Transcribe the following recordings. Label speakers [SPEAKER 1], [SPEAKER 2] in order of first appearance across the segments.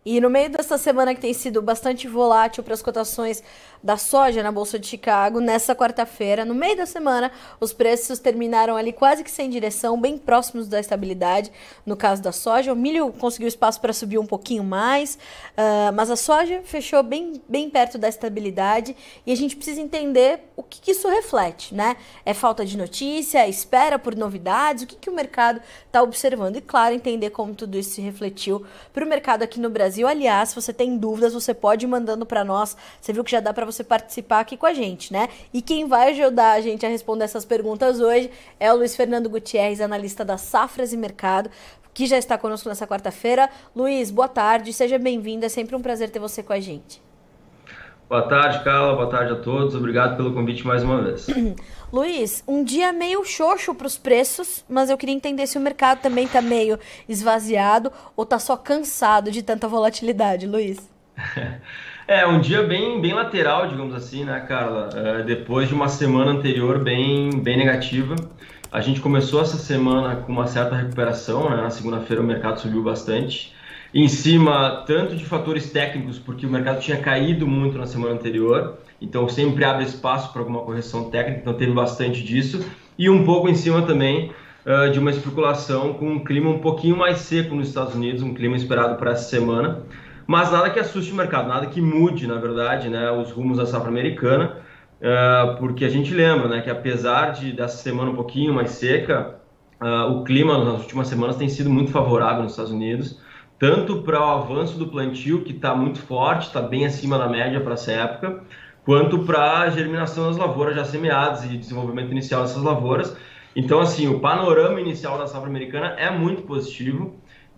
[SPEAKER 1] E no meio dessa semana que tem sido bastante volátil para as cotações da soja na Bolsa de Chicago, nessa quarta-feira, no meio da semana, os preços terminaram ali quase que sem direção, bem próximos da estabilidade. No caso da soja, o milho conseguiu espaço para subir um pouquinho mais, mas a soja fechou bem perto da estabilidade e a gente precisa entender o que isso reflete, né? É falta de notícia, é espera por novidades, o que o mercado está observando? E claro, entender como tudo isso se refletiu para o mercado aqui no Brasil. Aliás, se você tem dúvidas, você pode ir mandando para nós. Você viu que já dá para você participar aqui com a gente, né? E quem vai ajudar a gente a responder essas perguntas hoje é o Luiz Fernando Gutierrez, analista da Safras e Mercado, que já está conosco nessa quarta-feira. Luiz, boa tarde, seja bem-vindo. É sempre um prazer ter você com a gente.
[SPEAKER 2] Boa tarde, Carla. Boa tarde a todos. Obrigado pelo convite mais uma vez.
[SPEAKER 1] Luiz, um dia meio xoxo para os preços, mas eu queria entender se o mercado também está meio esvaziado ou está só cansado de tanta volatilidade, Luiz.
[SPEAKER 2] É um dia bem lateral, digamos assim, né, Carla? Depois de uma semana anterior bem negativa, a gente começou essa semana com uma certa recuperação, né? Na segunda-feira o mercado subiu bastante, em cima tanto de fatores técnicos, porque o mercado tinha caído muito na semana anterior, então sempre abre espaço para alguma correção técnica, então teve bastante disso, e um pouco em cima também de uma especulação com um clima um pouquinho mais seco nos Estados Unidos, um clima esperado para essa semana. Mas nada que assuste o mercado, nada que mude, na verdade, né, os rumos da safra americana, porque a gente lembra, né, que apesar dessa semana um pouquinho mais seca, o clima nas últimas semanas tem sido muito favorável nos Estados Unidos, tanto para o avanço do plantio, que está muito forte, está bem acima da média para essa época, quanto para a germinação das lavouras já semeadas e desenvolvimento inicial dessas lavouras. Então, assim, o panorama inicial da safra americana é muito positivo.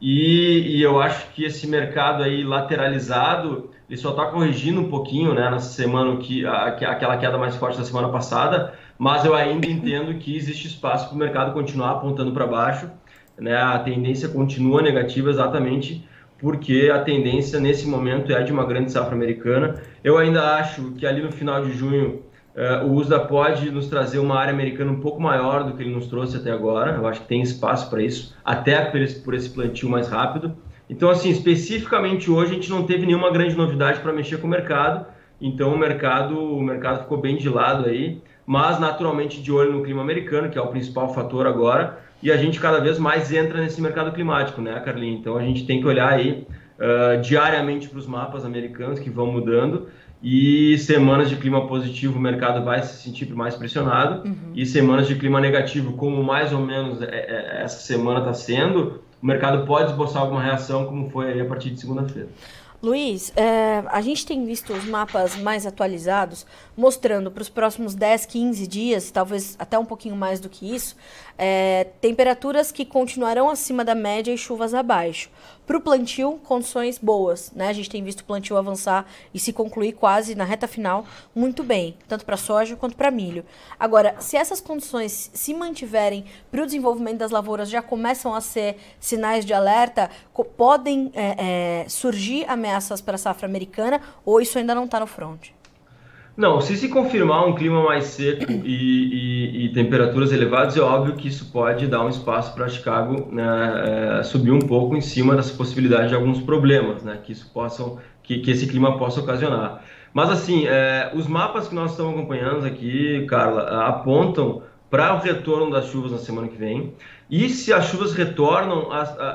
[SPEAKER 2] E eu acho que esse mercado aí lateralizado, ele só está corrigindo um pouquinho, né, nessa semana, aquela queda mais forte da semana passada, mas eu ainda entendo que existe espaço para o mercado continuar apontando para baixo, né, a tendência continua negativa exatamente porque a tendência nesse momento é de uma grande safra americana. Eu ainda acho que ali no final de junho o USDA pode nos trazer uma área americana um pouco maior do que ele nos trouxe até agora. Eu acho que tem espaço para isso, até por esse plantio mais rápido. Então, assim, especificamente hoje a gente não teve nenhuma grande novidade para mexer com o mercado. Então, o mercado ficou bem de lado aí, mas naturalmente de olho no clima americano, que é o principal fator agora. E a gente cada vez mais entra nesse mercado climático, né, Carlinhos? Então, a gente tem que olhar aí diariamente para os mapas americanos que vão mudando. E semanas de clima positivo, o mercado vai se sentir mais pressionado. E semanas de clima negativo, como mais ou menos essa semana está sendo, o mercado pode esboçar alguma reação, como foi aí a partir de segunda-feira.
[SPEAKER 1] Luiz, a gente tem visto os mapas mais atualizados mostrando para os próximos 10, 15 dias, talvez até um pouquinho mais do que isso, temperaturas que continuarão acima da média e chuvas abaixo. Para o plantio, condições boas, né? A gente tem visto o plantio avançar e se concluir quase na reta final muito bem, tanto para soja quanto para milho. Agora, se essas condições se mantiverem para o desenvolvimento das lavouras, já começam a ser sinais de alerta, podem surgir ameaças para a safra americana, ou isso ainda não está no front?
[SPEAKER 2] Não, se confirmar um clima mais seco e temperaturas elevadas, é óbvio que isso pode dar um espaço para Chicago, né, subir um pouco em cima dessa possibilidade de alguns problemas, né, que esse clima possa ocasionar. Mas assim, os mapas que nós estamos acompanhando aqui, Carla, apontam para o retorno das chuvas na semana que vem. E se as chuvas retornam,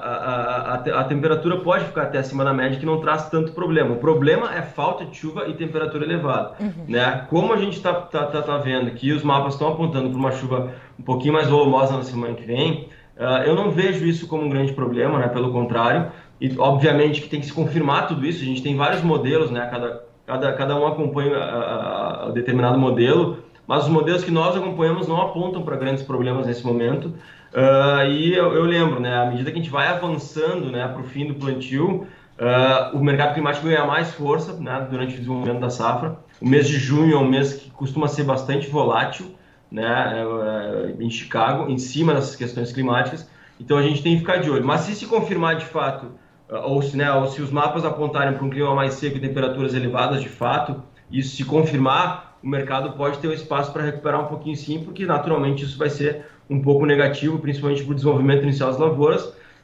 [SPEAKER 2] a temperatura pode ficar até acima da média, que não traz tanto problema. O problema é falta de chuva e temperatura elevada, né? Como a gente está vendo que os mapas estão apontando para uma chuva um pouquinho mais volumosa na semana que vem, eu não vejo isso como um grande problema, né? Pelo contrário, e obviamente que tem que se confirmar tudo isso. A gente tem vários modelos, né? Cada um acompanha a determinado modelo, mas os modelos que nós acompanhamos não apontam para grandes problemas nesse momento. E eu lembro, né, à medida que a gente vai avançando, né, para o fim do plantio, o mercado climático ganha mais força, né, durante o desenvolvimento da safra. O mês de junho é um mês que costuma ser bastante volátil, né, em Chicago, em cima dessas questões climáticas. Então a gente tem que ficar de olho. Mas se confirmar de fato, ou se os mapas apontarem para um clima mais seco e temperaturas elevadas de fato, isso se confirmar, o mercado pode ter um espaço para recuperar um pouquinho sim, porque naturalmente isso vai ser um pouco negativo, principalmente para o desenvolvimento inicial das lavouras,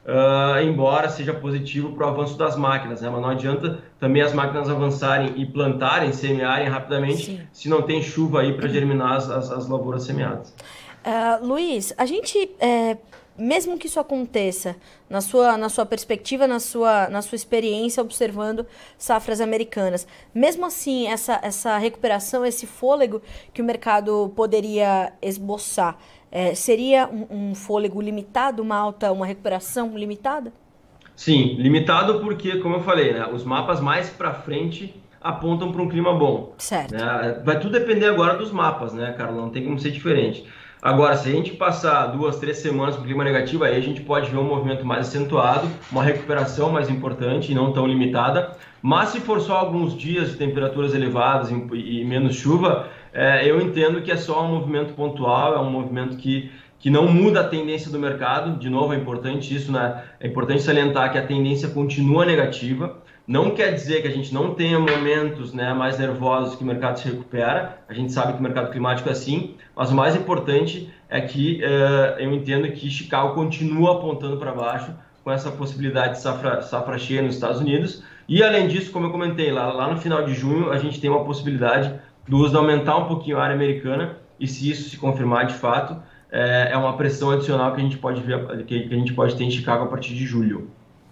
[SPEAKER 2] embora seja positivo para o avanço das máquinas, né? Mas não adianta também as máquinas avançarem e plantarem, semearem rapidamente,
[SPEAKER 1] Sim.
[SPEAKER 2] se não tem chuva aí para germinar as lavouras semeadas.
[SPEAKER 1] Luiz, a gente, mesmo que isso aconteça, na sua perspectiva, na sua experiência observando safras americanas, mesmo assim, essa recuperação, esse fôlego que o mercado poderia esboçar, seria um fôlego limitado, uma recuperação limitada?
[SPEAKER 2] Sim, limitado porque, como eu falei, né, os mapas mais para frente apontam para um clima bom,
[SPEAKER 1] Certo.
[SPEAKER 2] né? Vai tudo depender agora dos mapas, né, Carla? Não tem como ser diferente. Agora, se a gente passar 2, 3 semanas com clima negativo, aí a gente pode ver um movimento mais acentuado, uma recuperação mais importante e não tão limitada. Mas se for só alguns dias de temperaturas elevadas e menos chuva, eu entendo que é só um movimento pontual, é um movimento que não muda a tendência do mercado. De novo, é importante isso, né? É importante salientar que a tendência continua negativa. Não quer dizer que a gente não tenha momentos, né, mais nervosos que o mercado se recupera. A gente sabe que o mercado climático é assim, mas o mais importante é que eu entendo que Chicago continua apontando para baixo com essa possibilidade de safra cheia nos Estados Unidos. E além disso, como eu comentei, lá no final de junho a gente tem uma possibilidade do uso de aumentar um pouquinho a área americana, e se isso se confirmar de fato, é uma pressão adicional que a gente pode ver, que a gente pode ter em Chicago a partir de julho.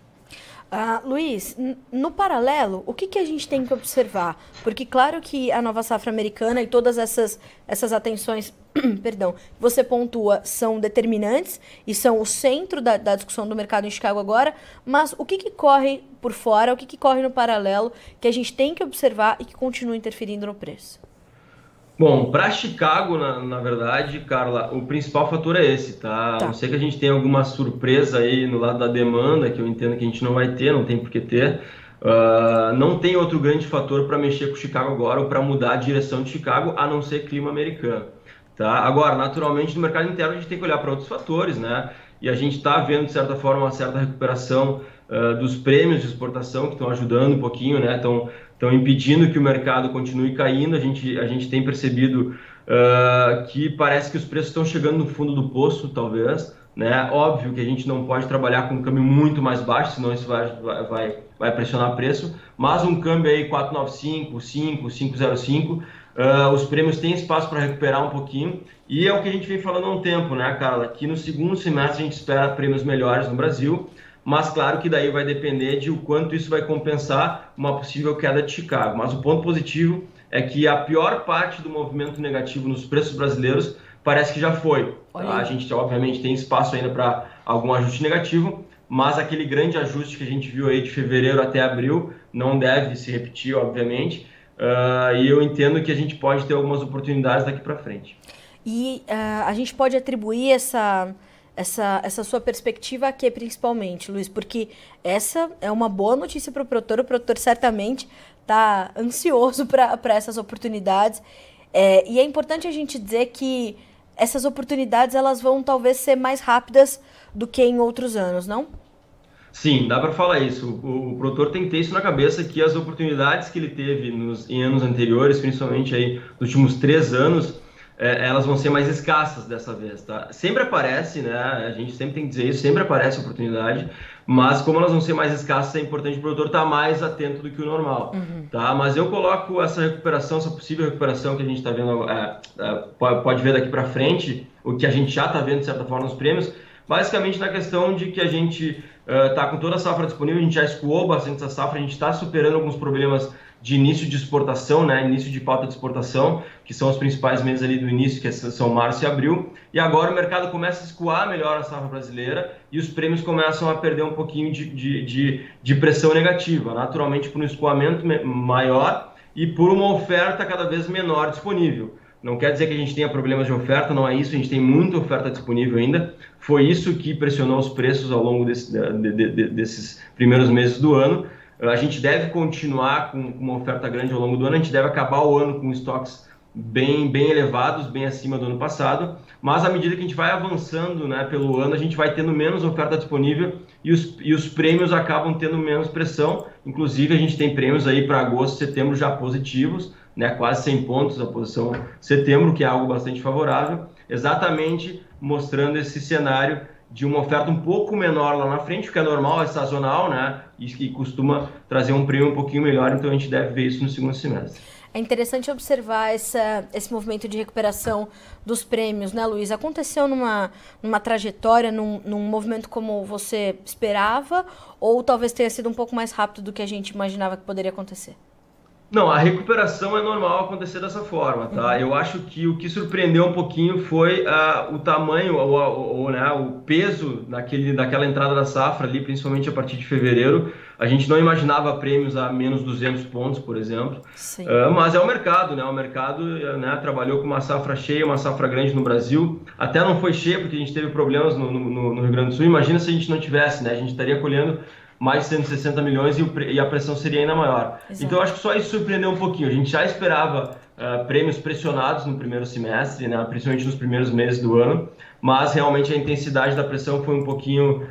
[SPEAKER 1] Luiz, no paralelo, o que a gente tem que observar? Porque claro que a nova safra americana e todas essas atenções, perdão, você pontua, são determinantes e são o centro da discussão do mercado em Chicago agora, mas o que corre por fora, o que corre no paralelo que a gente tem que observar e que continua interferindo no preço?
[SPEAKER 2] Bom, para Chicago, na verdade, Carla, o principal fator é esse, tá? A não
[SPEAKER 1] Tá.
[SPEAKER 2] sei que a gente tenha alguma surpresa aí no lado da demanda, que eu entendo que a gente não vai ter, não tem por que ter. Não tem outro grande fator para mexer com Chicago agora ou para mudar a direção de Chicago, a não ser clima americano, tá? Agora, naturalmente, no mercado interno a gente tem que olhar para outros fatores, né? E a gente está vendo, de certa forma, uma certa recuperação dos prêmios de exportação que estão ajudando um pouquinho, né? Estão impedindo que o mercado continue caindo. A gente tem percebido que parece que os preços estão chegando no fundo do poço, talvez, né? Óbvio que a gente não pode trabalhar com um câmbio muito mais baixo, senão isso vai pressionar preço, mas um câmbio aí 4,95, 5, 5,05, os prêmios têm espaço para recuperar um pouquinho, e é o que a gente vem falando há um tempo, né, Carla? Que no segundo semestre a gente espera prêmios melhores no Brasil, mas claro que daí vai depender de o quanto isso vai compensar uma possível queda de Chicago. Mas o ponto positivo é que a pior parte do movimento negativo nos preços brasileiros parece que já foi. Tá? A gente, obviamente, tem espaço ainda para algum ajuste negativo, mas aquele grande ajuste que a gente viu aí de fevereiro até abril não deve se repetir, obviamente, e eu entendo que a gente pode ter algumas oportunidades daqui para frente.
[SPEAKER 1] E a gente pode atribuir essa sua perspectiva aqui principalmente, Luiz, porque essa é uma boa notícia para o produtor certamente está ansioso para essas oportunidades. E é importante a gente dizer que essas oportunidades elas vão talvez ser mais rápidas do que em outros anos, não?
[SPEAKER 2] Sim, dá para falar isso. O produtor tem que ter isso na cabeça, que as oportunidades que ele teve em anos anteriores, principalmente aí nos últimos 3 anos, elas vão ser mais escassas dessa vez, tá? Sempre aparece, né? A gente sempre tem que dizer isso, sempre aparece oportunidade, mas como elas vão ser mais escassas, é importante o produtor estar mais atento do que o normal, tá? Mas eu coloco essa recuperação, essa possível recuperação que a gente está vendo, pode ver daqui para frente, o que a gente já está vendo de certa forma nos prêmios, basicamente na questão de que a gente está com toda a safra disponível, a gente já escoou bastante essa safra, a gente está superando alguns problemas de início de exportação, né, início de pauta de exportação, que são os principais meses ali do início, que são março e abril, e agora o mercado começa a escoar melhor a safra brasileira e os prêmios começam a perder um pouquinho de pressão negativa, naturalmente por um escoamento maior e por uma oferta cada vez menor disponível. Não quer dizer que a gente tenha problemas de oferta, não é isso, a gente tem muita oferta disponível ainda. Foi isso que pressionou os preços ao longo desses primeiros meses do ano. A gente deve continuar com uma oferta grande ao longo do ano, a gente deve acabar o ano com estoques bem elevados, bem acima do ano passado, mas à medida que a gente vai avançando, né, pelo ano, a gente vai tendo menos oferta disponível e os prêmios acabam tendo menos pressão. Inclusive, a gente tem prêmios aí para agosto e setembro já positivos, né, quase 100 pontos a posição setembro, que é algo bastante favorável, exatamente mostrando esse cenário de uma oferta um pouco menor lá na frente, o que é normal, é sazonal, né? E que costuma trazer um prêmio um pouquinho melhor, então a gente deve ver isso no segundo semestre.
[SPEAKER 1] É interessante observar esse movimento de recuperação dos prêmios, né, Luiz? Aconteceu numa trajetória, num movimento como você esperava, ou talvez tenha sido um pouco mais rápido do que a gente imaginava que poderia acontecer?
[SPEAKER 2] Não, a recuperação é normal acontecer dessa forma, tá? Eu acho que o que surpreendeu um pouquinho foi o tamanho, né, o peso daquela entrada da safra ali, principalmente a partir de fevereiro. A gente não imaginava prêmios a menos 200 pontos, por exemplo.
[SPEAKER 1] Sim.
[SPEAKER 2] Mas é o mercado, né? O mercado, né, trabalhou com uma safra cheia, uma safra grande no Brasil. Até não foi cheia porque a gente teve problemas no Rio Grande do Sul. Imagina se a gente não tivesse, né? A gente estaria colhendo mais de 160 milhões e a pressão seria ainda maior. Exato. Então, eu acho que só isso surpreendeu um pouquinho. A gente já esperava prêmios pressionados no primeiro semestre, né, principalmente nos primeiros meses do ano, mas realmente a intensidade da pressão foi um pouquinho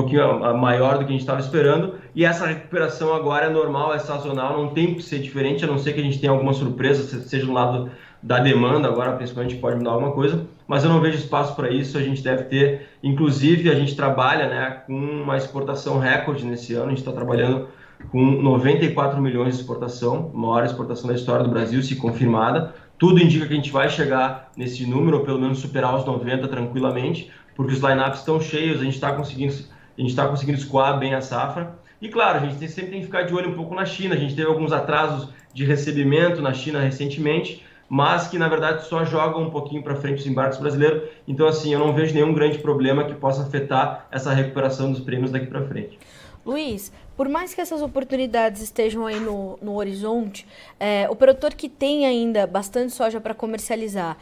[SPEAKER 2] maior do que a gente estava esperando, e essa recuperação agora é normal, é sazonal, não tem que ser diferente, a não ser que a gente tenha alguma surpresa, seja do lado da demanda, agora principalmente pode mudar alguma coisa, mas eu não vejo espaço para isso. A gente deve ter, inclusive a gente trabalha, né, com uma exportação recorde nesse ano, a gente está trabalhando com 94 milhões de exportação, maior exportação da história do Brasil, se confirmada. Tudo indica que a gente vai chegar nesse número, ou pelo menos superar os 90 tranquilamente, porque os lineups estão cheios, a gente está conseguindo escoar bem a safra. E claro, a gente sempre tem que ficar de olho um pouco na China. A gente teve alguns atrasos de recebimento na China recentemente, mas que na verdade só jogam um pouquinho para frente os embarques brasileiros. Então, assim, eu não vejo nenhum grande problema que possa afetar essa recuperação dos prêmios daqui para frente.
[SPEAKER 1] Luiz, por mais que essas oportunidades estejam aí no horizonte, o produtor que tem ainda bastante soja para comercializar,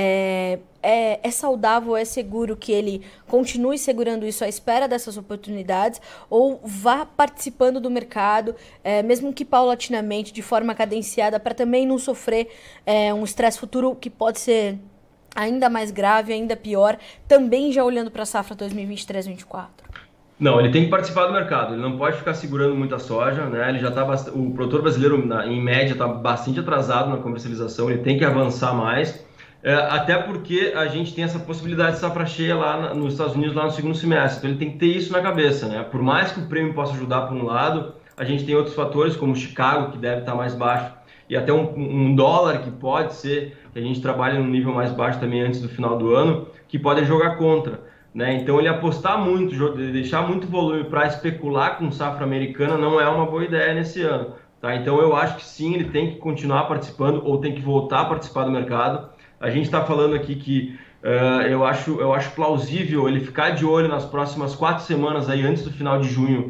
[SPEAKER 1] é saudável, é seguro que ele continue segurando isso à espera dessas oportunidades ou vá participando do mercado, mesmo que paulatinamente, de forma cadenciada, para também não sofrer um estresse futuro que pode ser ainda mais grave, ainda pior, também já olhando para a safra 2023-24?
[SPEAKER 2] Não, ele tem que participar do mercado, ele não pode ficar segurando muita soja, né? Ele já tá o produtor brasileiro, em média, está bastante atrasado na comercialização, ele tem que avançar mais, até porque a gente tem essa possibilidade de safra cheia lá nos Estados Unidos, lá no segundo semestre, então ele tem que ter isso na cabeça, né? Por mais que o prêmio possa ajudar por um lado, a gente tem outros fatores, como Chicago, que deve estar mais baixo, e até um dólar, que pode ser, que a gente trabalha num nível mais baixo também antes do final do ano, que podem jogar contra. Né? Então, ele apostar muito, deixar muito volume para especular com safra americana não é uma boa ideia nesse ano. Tá? Então, eu acho que sim, ele tem que continuar participando ou tem que voltar a participar do mercado. A gente está falando aqui que eu acho plausível ele ficar de olho nas próximas 4 semanas, aí, antes do final de junho,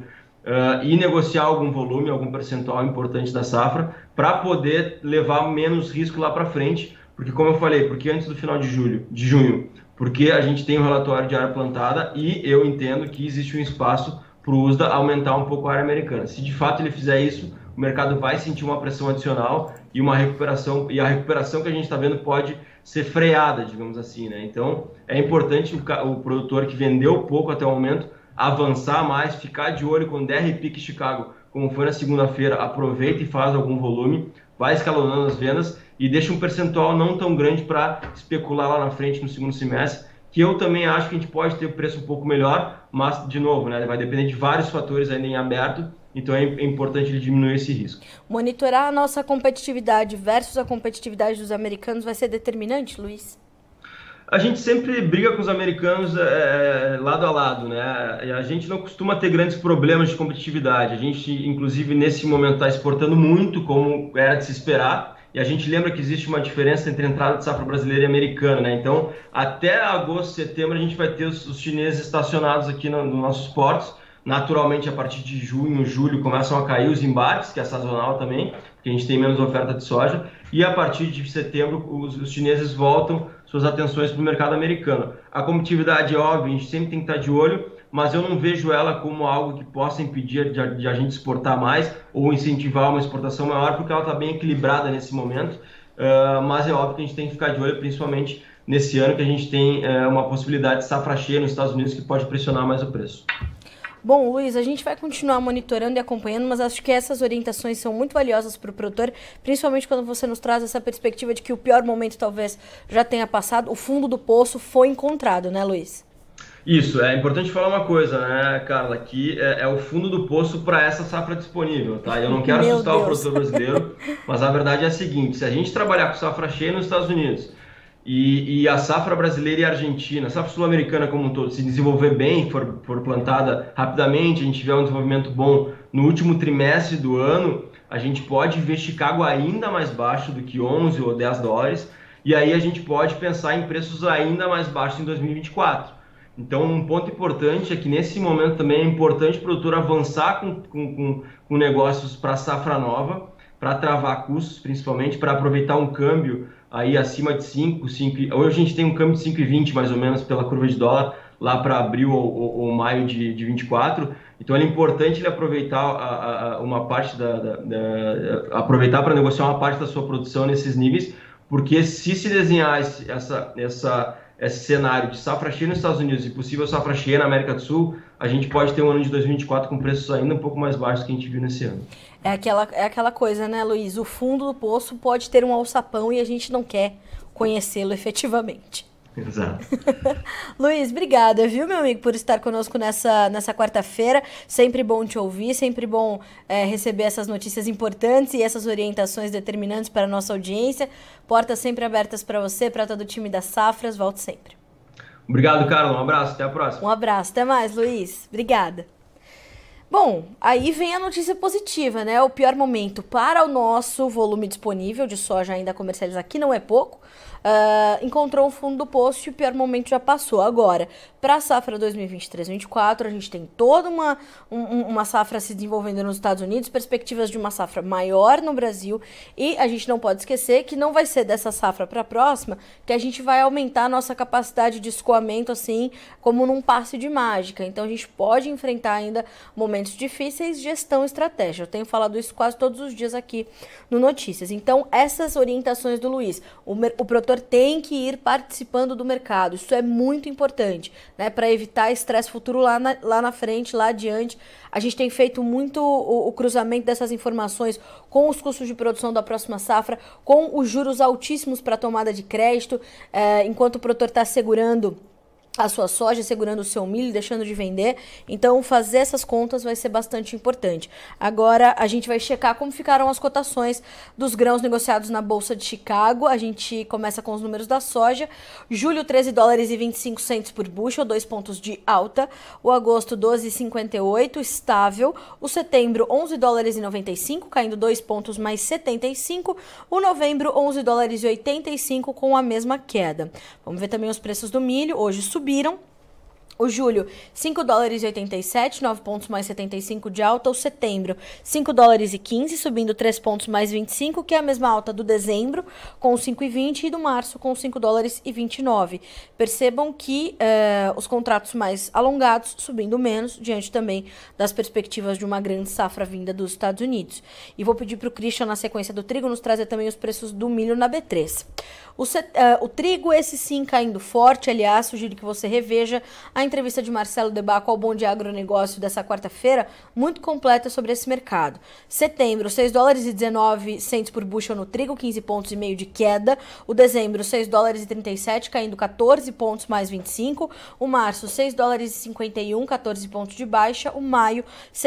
[SPEAKER 2] e negociar algum volume, algum percentual importante da safra, para poder levar menos risco lá para frente. Porque, como eu falei, porque antes do final de junho, porque a gente tem um relatório de área plantada e eu entendo que existe um espaço para o USDA aumentar um pouco a área americana. Se de fato ele fizer isso, o mercado vai sentir uma pressão adicional e uma recuperação, e a recuperação que a gente está vendo pode ser freada, digamos assim, né? Então, é importante o produtor que vendeu pouco até o momento avançar mais, ficar de olho quando der repique Chicago, como foi na segunda-feira, aproveita e faz algum volume, vai escalonando as vendas e deixa um percentual não tão grande para especular lá na frente no segundo semestre, que eu também acho que a gente pode ter o preço um pouco melhor, mas, de novo, né, vai depender de vários fatores ainda em aberto, então é importante ele diminuir esse risco.
[SPEAKER 1] Monitorar a nossa competitividade versus a competitividade dos americanos vai ser determinante, Luiz?
[SPEAKER 2] A gente sempre briga com os americanos lado a lado, né? E a gente não costuma ter grandes problemas de competitividade. A gente, inclusive, nesse momento está exportando muito, como era de se esperar. E a gente lembra que existe uma diferença entre a entrada de safra brasileira e americana, né? Então, até agosto, setembro, a gente vai ter os chineses estacionados aqui nos nossos portos. Naturalmente, a partir de junho, julho, começam a cair os embarques, que é sazonal também, porque a gente tem menos oferta de soja. E a partir de setembro, os chineses voltam suas atenções para o mercado americano. A competitividade é óbvia, a gente sempre tem que estar de olho, mas eu não vejo ela como algo que possa impedir de a gente exportar mais ou incentivar uma exportação maior, porque ela está bem equilibrada nesse momento. Mas é óbvio que a gente tem que ficar de olho, principalmente nesse ano, que a gente tem uma possibilidade de safra cheia nos Estados Unidos que pode pressionar mais o preço.
[SPEAKER 1] Bom, Luiz, a gente vai continuar monitorando e acompanhando, mas acho que essas orientações são muito valiosas para o produtor, principalmente quando você nos traz essa perspectiva de que o pior momento talvez já tenha passado, o fundo do poço foi encontrado, né, Luiz?
[SPEAKER 2] Isso, é importante falar uma coisa, né, Carla, que é o fundo do poço para essa safra disponível, tá? Eu não quero
[SPEAKER 1] Meu
[SPEAKER 2] assustar o
[SPEAKER 1] Deus.
[SPEAKER 2] produtor brasileiro, mas a verdade é a seguinte: se a gente trabalhar com safra cheia nos Estados Unidos e a safra brasileira e argentina, a safra sul-americana como um todo, se desenvolver bem, for plantada rapidamente, a gente tiver um desenvolvimento bom no último trimestre do ano, a gente pode ver Chicago ainda mais baixo do que 11 ou 10 dólares, e aí a gente pode pensar em preços ainda mais baixos em 2024. Então, um ponto importante é que nesse momento também é importante o produtor avançar com negócios para safra nova, para travar custos, principalmente, para aproveitar um câmbio aí acima de 5. Hoje a gente tem um câmbio de 5,20 mais ou menos pela curva de dólar, lá para abril ou maio de 24. Então, é importante ele aproveitar uma parte aproveitar para negociar uma parte da sua produção nesses níveis, porque se desenhar esse cenário de safra cheia nos Estados Unidos e possível safra cheia na América do Sul, a gente pode ter um ano de 2024 com preços ainda um pouco mais baixos que a gente viu nesse ano.
[SPEAKER 1] É aquela coisa, né, Luiz? O fundo do poço pode ter um alçapão e a gente não quer conhecê-lo efetivamente.
[SPEAKER 2] Exato.
[SPEAKER 1] Luiz, obrigada, viu, meu amigo, por estar conosco nessa quarta-feira. Sempre bom te ouvir, sempre bom receber essas notícias importantes e essas orientações determinantes para a nossa audiência. Portas sempre abertas para você, para todo o time das Safras. Volte sempre.
[SPEAKER 2] Obrigado, Carlos. Um abraço. Até a
[SPEAKER 1] Um
[SPEAKER 2] próxima.
[SPEAKER 1] abraço. Até mais, Luiz. Obrigada. Bom, aí vem a notícia positiva, né? O pior momento para o nosso volume disponível de soja ainda comercializado aqui não é pouco. Encontrou um fundo do poço e o pior momento já passou. Agora, para a safra 2023-24, a gente tem toda uma safra se desenvolvendo nos Estados Unidos, perspectivas de uma safra maior no Brasil, e a gente não pode esquecer que não vai ser dessa safra para a próxima que a gente vai aumentar a nossa capacidade de escoamento assim como num passe de mágica. Então a gente pode enfrentar ainda momentos difíceis, gestão e estratégia. Eu tenho falado isso quase todos os dias aqui no Notícias. Então essas orientações do Luiz, o produtor tem que ir participando do mercado. Isso é muito importante, né, para evitar estresse futuro lá na frente, lá adiante. A gente tem feito muito o cruzamento dessas informações com os custos de produção da próxima safra, com os juros altíssimos para tomada de crédito, enquanto o produtor está segurando a sua soja, segurando o seu milho, deixando de vender. Então, fazer essas contas vai ser bastante importante. Agora, a gente vai checar como ficaram as cotações dos grãos negociados na Bolsa de Chicago. A gente começa com os números da soja. Julho, 13 dólares e 25 centos por bushel, 2 pontos de alta. O agosto, 12,58, estável. O setembro, 11 dólares e 95, caindo 2 pontos mais 75. O novembro, 11 dólares e 85, com a mesma queda. Vamos ver também os preços do milho. Hoje subiram. O julho, 5 dólares e 87, 9 pontos mais 75 de alta. O setembro, 5 dólares e 15, subindo 3 pontos mais 25, que é a mesma alta do dezembro, com 5,20, e do março, com 5 dólares e 29. Percebam que os contratos mais alongados subindo menos, diante também das perspectivas de uma grande safra vinda dos Estados Unidos. E vou pedir para o Christian, na sequência do trigo, nos trazer também os preços do milho na B3. O trigo, esse sim, caindo forte. Aliás, sugiro que você reveja a entrevista de Marcelo Debaco ao Bom Dia Agronegócio dessa quarta-feira, muito completa sobre esse mercado. Setembro, 6 dólares e 19 centos por bushel no trigo, 15 pontos e meio de queda. O dezembro, 6 dólares e 37, caindo 14 pontos mais 25. O março, 6 dólares e 51, 14 pontos de baixa. O maio,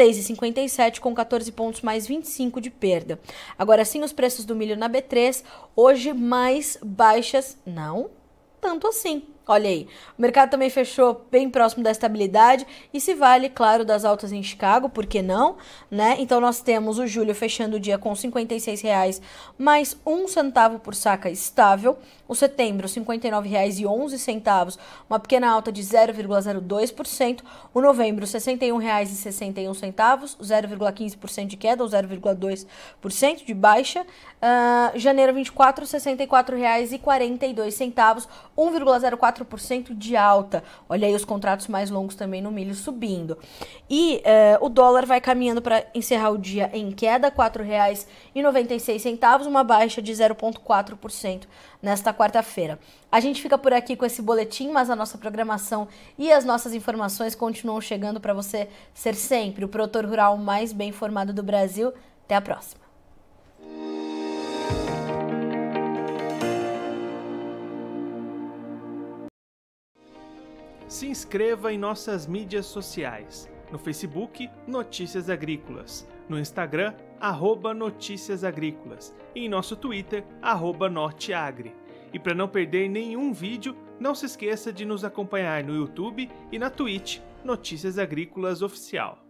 [SPEAKER 1] 6,57, com 14 pontos mais 25 de perda. Agora sim, os preços do milho na B3, hoje mais baixas, não tanto assim. Olha aí, o mercado também fechou bem próximo da estabilidade e se vale, claro, das altas em Chicago, por que não, né? Então nós temos o julho fechando o dia com R$ 56,00 mais 1 centavo por saca estável. O setembro, R$ 59,11, uma pequena alta de 0,02%. O novembro, R$ 61,61, 0,15% de queda ou 0,2% de baixa. Janeiro 24, R$ 64,42, 1,04% de alta. Olha aí os contratos mais longos também no milho subindo. E o dólar vai caminhando para encerrar o dia em queda, R$ 4,96, uma baixa de 0,4% nesta quarta-feira. A gente fica por aqui com esse boletim, mas a nossa programação e as nossas informações continuam chegando para você ser sempre o produtor rural mais bem informado do Brasil. Até a próxima.
[SPEAKER 3] Se inscreva em nossas mídias sociais. No Facebook, Notícias Agrícolas. No Instagram, @Notícias Agrícolas. E em nosso Twitter, @Norteagri. E para não perder nenhum vídeo, não se esqueça de nos acompanhar no YouTube e na Twitch, Notícias Agrícolas Oficial.